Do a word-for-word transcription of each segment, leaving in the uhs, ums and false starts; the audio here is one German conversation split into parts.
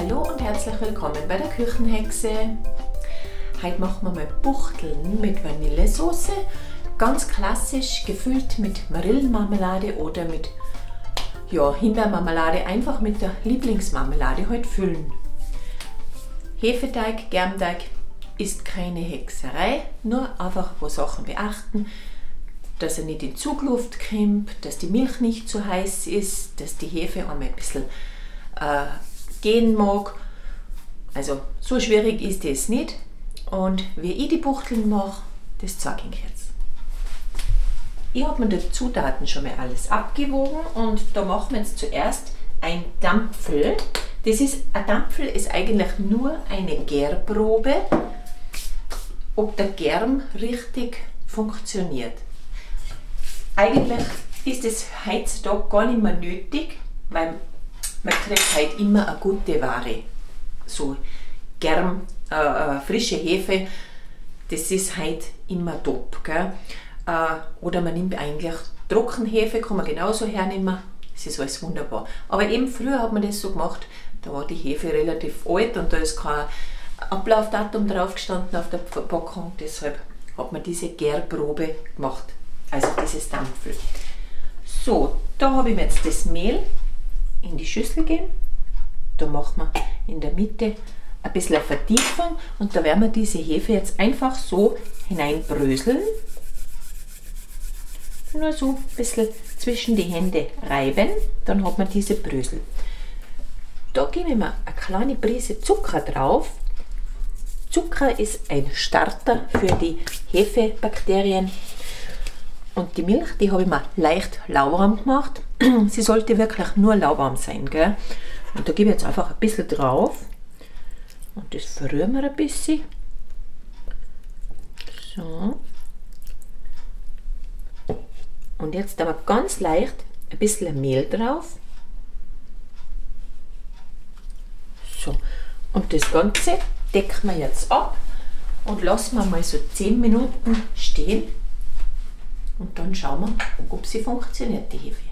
Hallo und herzlich willkommen bei der Küchenhexe. Heute machen wir mal Buchteln mit Vanillesoße, ganz klassisch gefüllt mit Marillenmarmelade oder mit ja, Himbeermarmelade, einfach mit der Lieblingsmarmelade heute füllen. Hefeteig, Germteig ist keine Hexerei, nur einfach ein paar Sachen beachten, dass er nicht in Zugluft kommt, dass die Milch nicht zu heiß ist, dass die Hefe einmal ein bisschen äh, gehen mag. Also so schwierig ist es nicht. Und wie ich die Buchteln mache, das zeige ich jetzt. Ich habe mir die Zutaten schon mal alles abgewogen und da machen wir jetzt zuerst ein Dampfel. Das ist, ein Dampfel ist eigentlich nur eine Gärprobe, ob der Germ richtig funktioniert. Eigentlich ist es heutzutage gar nicht mehr nötig, weil man kriegt halt immer eine gute Ware. So Germ, äh, frische Hefe, das ist halt immer top. Gell? Äh, oder man nimmt eigentlich Trockenhefe, kann man genauso hernehmen, das ist alles wunderbar. Aber eben früher hat man das so gemacht, da war die Hefe relativ alt und da ist kein Ablaufdatum drauf gestanden auf der Verpackung, deshalb hat man diese Gärprobe gemacht. Also dieses Dampfel. So, da habe ich mir jetzt das Mehl in die Schüssel gegeben. Da macht man in der Mitte ein bisschen eine Vertiefung und da werden wir diese Hefe jetzt einfach so hineinbröseln. Nur so ein bisschen zwischen die Hände reiben, dann hat man diese Brösel. Da gebe ich mir eine kleine Prise Zucker drauf. Zucker ist ein Starter für die Hefebakterien. Und die Milch, die habe ich mir leicht lauwarm gemacht. Sie sollte wirklich nur lauwarm sein, gell? Und da gebe ich jetzt einfach ein bisschen drauf. Und das verrühren wir ein bisschen. So. Und jetzt aber ganz leicht ein bisschen Mehl drauf. So. Und das Ganze decken wir jetzt ab und lassen wir mal so zehn Minuten stehen. Und dann schauen wir, ob sie funktioniert, die Hefe.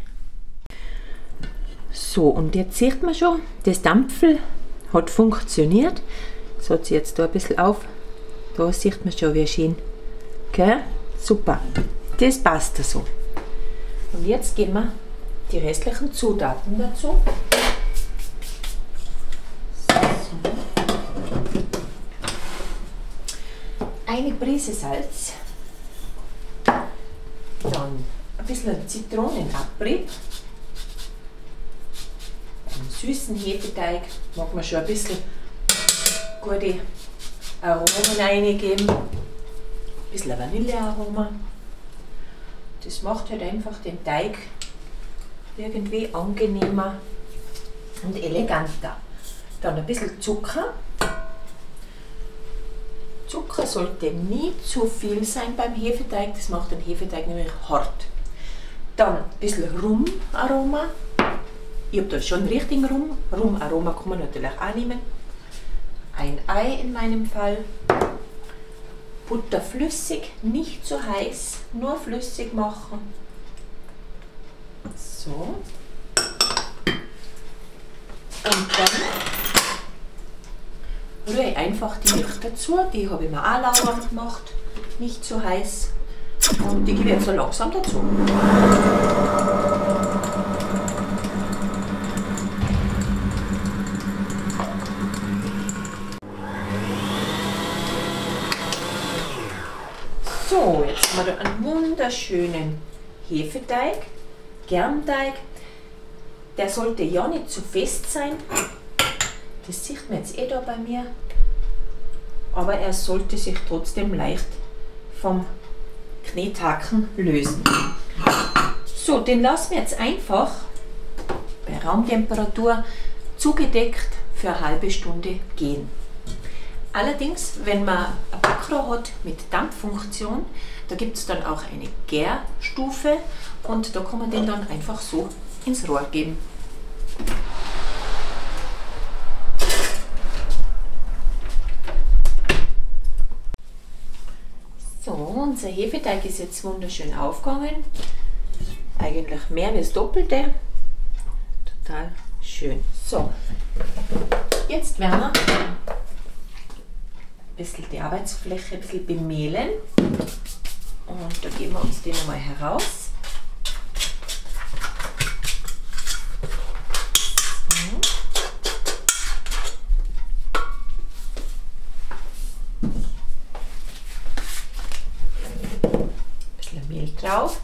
So, und jetzt sieht man schon, das Dampfel hat funktioniert. Das hat sich jetzt da ein bisschen auf. Da sieht man schon, wie schön. Okay? Super. Das passt so. Und jetzt geben wir die restlichen Zutaten dazu. So. Eine Prise Salz. Dann ein bisschen Zitronenabrieb. Einen süßen Hefeteig mag man schon ein bisschen gute Aromen reingeben. Ein bisschen Vanillearoma. Das macht halt einfach den Teig irgendwie angenehmer und eleganter. Dann ein bisschen Zucker. Zucker sollte nie zu viel sein beim Hefeteig, das macht den Hefeteig nämlich hart. Dann ein bisschen Rumaroma. Ich habe da schon einen richtigen Rum. Rumaroma kann man natürlich auch nehmen. Ein Ei in meinem Fall. Butter flüssig, nicht zu heiß, nur flüssig machen. So. Und dann rühre ich einfach die Milch dazu, die habe ich mir auch lauwarm gemacht, nicht zu heiß. Und die gebe ich jetzt so langsam dazu. So, jetzt haben wir da einen wunderschönen Hefeteig, Germteig. Der sollte ja nicht zu fest sein. Das sieht man jetzt eh da bei mir, aber er sollte sich trotzdem leicht vom Knethaken lösen. So, den lassen wir jetzt einfach bei Raumtemperatur zugedeckt für eine halbe Stunde gehen. Allerdings, wenn man ein Backrohr hat mit Dampffunktion, da gibt es dann auch eine Gärstufe und da kann man den dann einfach so ins Rohr geben. So, unser Hefeteig ist jetzt wunderschön aufgegangen. Eigentlich mehr wie das Doppelte. Total schön. So, Jetzt werden wir ein bisschen die Arbeitsfläche ein bisschen bemehlen. Und da geben wir uns den einmal heraus. Mehl drauf.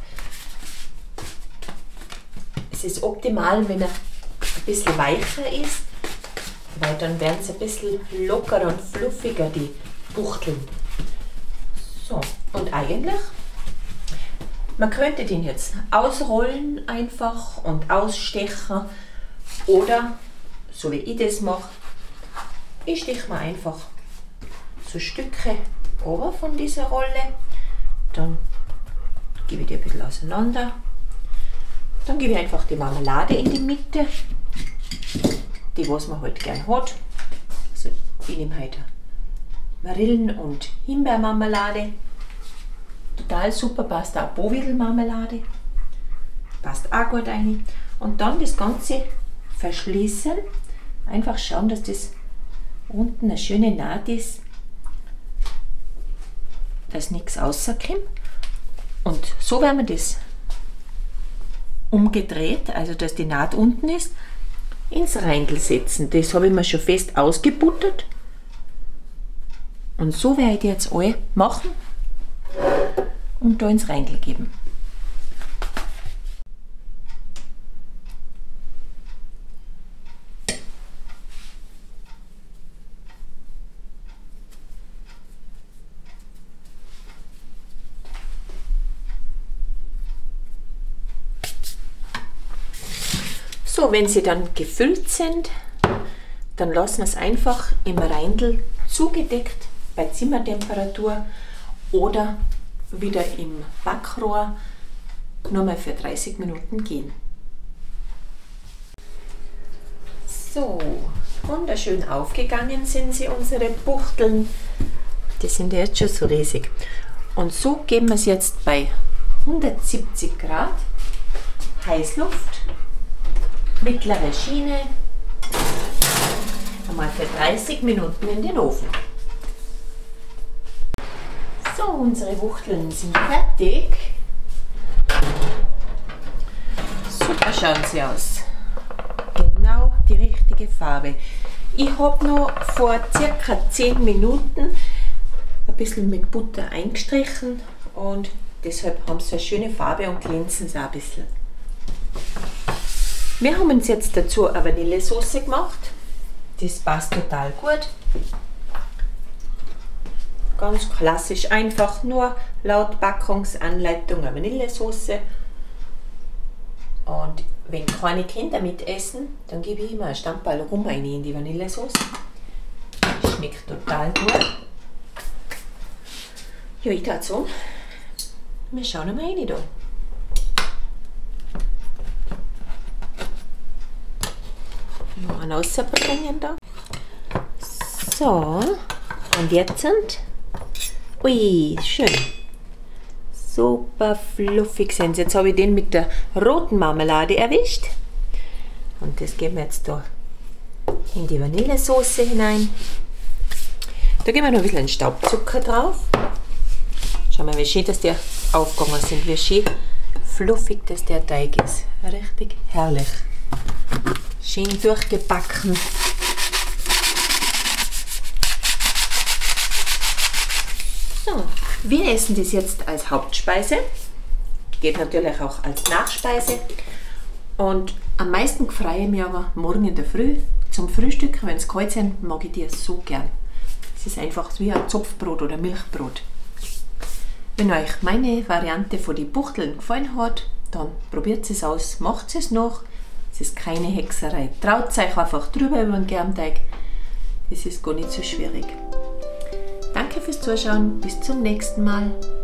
Es ist optimal, wenn er ein bisschen weicher ist, weil dann werden sie ein bisschen lockerer und fluffiger, die Buchteln. So, und eigentlich, man könnte den jetzt ausrollen einfach und ausstechen oder, so wie ich das mache, ich steche mir einfach so Stücke ober von dieser Rolle, dann gebe ich die ein bisschen auseinander. Dann gebe ich einfach die Marmelade in die Mitte, die was man halt gern hat. Also ich nehme heute Marillen- und Himbeermarmelade. Total super, passt auch Bohndel-Marmelade. Passt auch gut rein. Und dann das Ganze verschließen. Einfach schauen, dass das unten eine schöne Naht ist, dass nichts rauskommt. Und so werden wir das umgedreht, also dass die Naht unten ist, ins Reindl setzen. Das habe ich mir schon fest ausgebuttert. Und so werde ich die jetzt alle machen und da ins Reindl geben. So, wenn sie dann gefüllt sind, dann lassen wir es einfach im Reindl zugedeckt bei Zimmertemperatur oder wieder im Backrohr nur mal für dreißig Minuten gehen. So, wunderschön aufgegangen sind sie, unsere Buchteln. Die sind ja jetzt schon so riesig. Und so geben wir es jetzt bei hundertsiebzig Grad Heißluft, mittlere Schiene, einmal für dreißig Minuten in den Ofen. So, unsere Buchteln sind fertig. Super schauen sie aus. Genau die richtige Farbe. Ich habe noch vor circa zehn Minuten ein bisschen mit Butter eingestrichen und deshalb haben sie eine schöne Farbe und glänzen sie auch ein bisschen. Wir haben uns jetzt dazu eine Vanillesoße gemacht. Das passt total gut. Ganz klassisch, einfach nur laut Packungsanleitung eine Vanillesoße. Und wenn keine Kinder mitessen, dann gebe ich immer ein Stammball rum rein in die Vanillesoße. Schmeckt total gut. Ja, ich tat so. Wir schauen mal rein da. Noch einen rausbringen da. So, und jetzt sind. Ui, schön. Super fluffig sind sie. Jetzt habe ich den mit der roten Marmelade erwischt. Und das geben wir jetzt da in die Vanillesoße hinein. Da geben wir noch ein bisschen Staubzucker drauf. Schau mal, wie schön, dass die aufgegangen sind. Wie schön fluffig, dass der Teig ist. Richtig herrlich. Schön durchgebacken. So, wir essen das jetzt als Hauptspeise. Geht natürlich auch als Nachspeise. Und am meisten freue ich mich aber morgen in der Früh zum Frühstück. Wenn es kalt sind, mag ich die so gern. Es ist einfach wie ein Zopfbrot oder Milchbrot. Wenn euch meine Variante von den Buchteln gefallen hat, dann probiert es aus, macht es noch. Es ist keine Hexerei. Traut euch einfach drüber über den Germteig. Es ist gar nicht so schwierig. Danke fürs Zuschauen. Bis zum nächsten Mal.